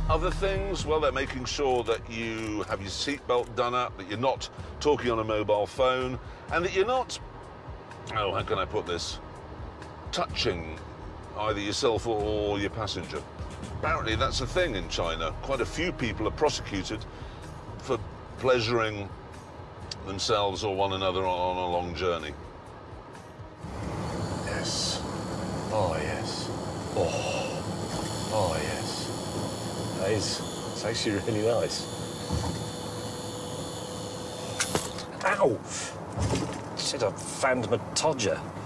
Other things, well, they're making sure that you have your seatbelt done up, that you're not talking on a mobile phone, and that you're not, oh, how can I put this, touching either yourself or your passenger. Apparently that's a thing in China. Quite a few people are prosecuted for pleasuring themselves or one another on a long journey. Yes. Oh, yes. Oh. Oh, yes. It's actually really nice. Ow! Shit, I found my toger.